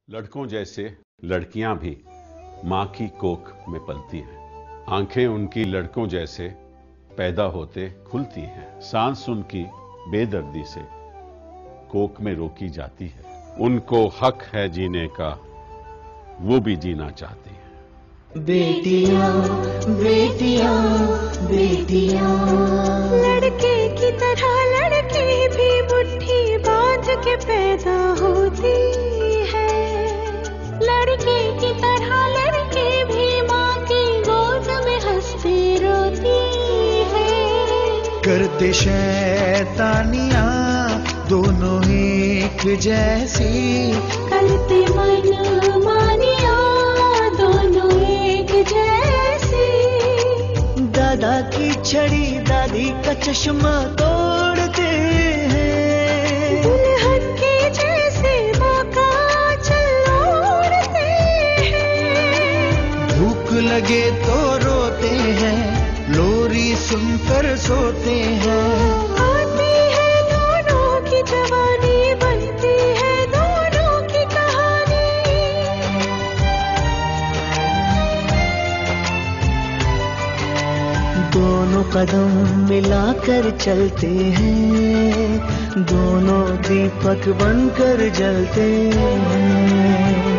लड़कों जैसे लड़कियां भी मां की कोख में पलती हैं। आंखें उनकी लड़कों जैसे पैदा होते खुलती हैं। सांस उनकी बेदर्दी से कोख में रोकी जाती है। उनको हक है जीने का, वो भी जीना चाहती हैं। बेटियां बेटियां बेटियां, लड़के की तरह लड़की भी मुट्ठी बांध के पैदा होती है। लड़के की तरह लड़की भी माँ की गोद में हंसती रोती है। करते शैतानियां दोनों एक जैसी, करते मन मानिया दोनों एक जैसी। दादा की छड़ी दादी का चश्मा तोड़ते हैं। दुल्हन के जैसे माँ का चल ओढ़ते हैं। भूख लगे तो रोते हैं, लोरी सुनकर सोते हैं। आती है दोनों की जवानी, बनती है दोनों की कहानी। दोनों कदम मिलाकर चलते हैं, दोनों दीपक बनकर जलते हैं।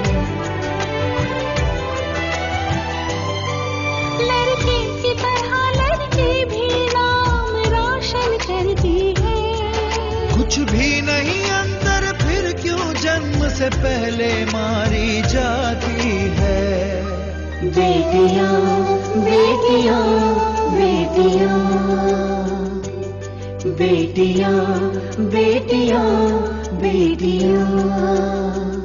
लड़के की तरह लड़की भी नाम रोशन करती है। कुछ भी नहीं अंदर, फिर क्यों जन्म से पहले मारी जाती है। बेटियां बेटियां बेटियां, बेटियां बेटियां बेटियां।